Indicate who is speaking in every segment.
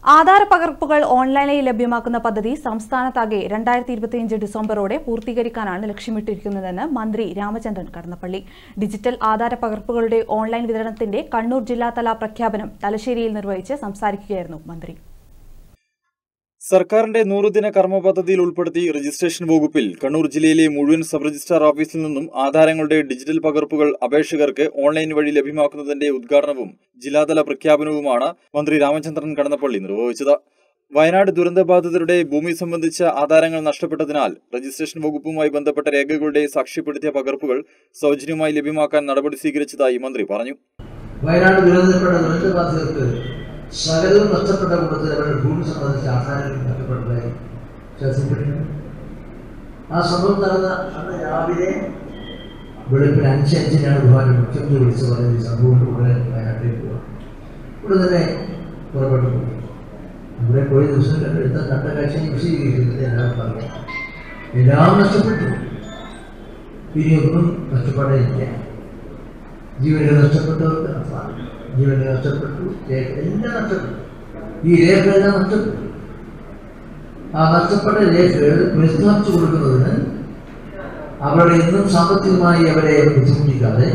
Speaker 1: ആധാര പകർപ്പുകൾ ഓൺലൈനായി ലഭ്യമാക്കുന്ന പദ്ധതി സംസ്ഥാനത്താകെ 2025 ഡിസംബറോടെ പൂർത്തീകരിക്കാനാണ് ലക്ഷ്യമിട്ടിരിക്കുന്നതെന്ന് മന്ത്രി രാമചന്ദ്രൻ കടന്നപ്പള്ളി. ഡിജിറ്റൽ ആധാര പകർപ്പുകളുടെ ഓൺലൈൻ വിതരണത്തിന്റെ കണ്ണൂർ ജില്ലാതല പ്രഖ്യാപനം തലശ്ശേരിയിൽ നിർവഹിച്ച് സംസാരിക്കുകയായിരുന്നു മന്ത്രി.
Speaker 2: സർക്കാരിന്റെ 100 ദിന കർമ്മ പദ്ധതിയിൽ ഉൾപ്പെടുത്തി രജിസ്ട്രേഷൻ വകുപ്പിൽ കണ്ണൂർ ജില്ലയിലെ മുഴുവൻ സബ് രജിസ്ട്രാർ ഓഫീസിൽ നിന്നും ആധാരങ്ങളുടെ ഡിജിറ്റൽ പകർപ്പുകൾ അപേക്ഷകർക്ക് ഓൺലൈൻ വഴി ലഭ്യമാക്കുന്നതിന്റെ ഉദ്ഘാടനവും ജില്ലാതല പ്രഖ്യാപനവുമാണ് മന്ത്രി രാമചന്ദ്രൻ കടന്നപ്പള്ളി നിർവഹിച്ചത്. വയനാട് ദുരന്തബാധിതരുടെ ഭൂമി സംബന്ധിച്ച ആധാരങ്ങൾ നഷ്ടപ്പെട്ടതിനാൽ രജിസ്ട്രേഷൻ വകുപ്പുമായി ബന്ധപ്പെട്ട രേഖകളുടെ സാക്ഷ്യപ്പെടുത്തിയ പകർപ്പുകൾ സൗജന്യമായി ലഭ്യമാക്കാൻ നടപടി സ്വീകരിച്ചതായി മന്ത്രി പറഞ്ഞു.
Speaker 3: വയനാട് ദുരന്തബാധിതർക്ക് സകലവും നഷ്ടപ്പെട്ട കൂട്ടത്തിൽ അവരുടെ ഭൂമി സംബന്ധിച്ച ആധാരങ്ങൾ നഷ്ടപ്പെട്ടതായി ശ്രദ്ധിച്ചിട്ടുണ്ട്. ആ സംഭവം നടന്ന അന്ന് രാവിലെ വെളുപ്പിന് 5:05 ബഹുമാനപ്പെട്ട മുഖ്യമന്ത്രി വിളിച്ചു പറഞ്ഞ സംഭവം ഉടനെ വയനാട്ടിൽ പോകാം. ഇവിടെ തന്നെ പുറപ്പെട്ടു പോയി. ഇവിടെ പോയ ദിവസം കണ്ട കാഴ്ചയും വിശദീകരിക്കുന്നത് എല്ലാവരും പറയാം. എല്ലാം നഷ്ടപ്പെട്ടു. ഇനിയൊന്നും നഷ്ടപ്പെടാനില്ല. ജീവനുകൾ നഷ്ടപ്പെട്ടവർക്ക് ജീവനുകൾ നഷ്ടപ്പെട്ടു, എല്ലാം നഷ്ടപ്പെട്ടു. ഈ രേഖകളെല്ലാം നഷ്ടപ്പെട്ടു. ആ നഷ്ടപ്പെട്ട രേഖകൾ പുനഃസ്ഥാപിച്ചു കൊടുക്കുന്നതിന് അവരുടെ ഇന്നും സാമ്പത്തികമായി അവരെ ബുദ്ധിമുട്ടിക്കാതെ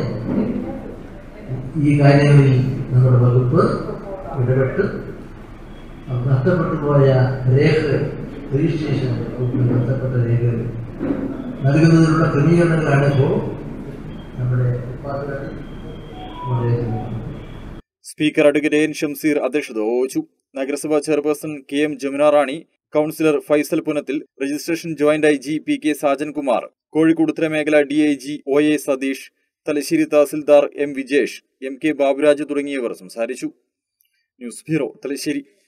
Speaker 3: ഈ കാര്യങ്ങളിൽ നമ്മുടെ വകുപ്പ് ഇടപെട്ട് നഷ്ടപ്പെട്ടു പോയ രേഖകൾ രജിസ്ട്രേഷൻ വകുപ്പിൽ നഷ്ടപ്പെട്ട രേഖകൾ നൽകുന്നതിനുള്ള ക്രമീകരണങ്ങളാണ് ഇപ്പോൾ നമ്മുടെ
Speaker 2: സ്പീക്കർ അഡ്വക്കേറ്റ് എൻ ഷംസീർ അധ്യക്ഷത വഹിച്ചു. നഗരസഭാ chairperson KM Jamuna Rani, councillor Faisal Punathil, registration joint IG PK Sajankumar, Kozhikode ഉത്തരമേഖല DIG OA Satheesh, Thalassery tahsildar M Vijesh, MK Baburaj തുടങ്ങിയവർ സംസാരിച്ചു. News bureau, Thalassery.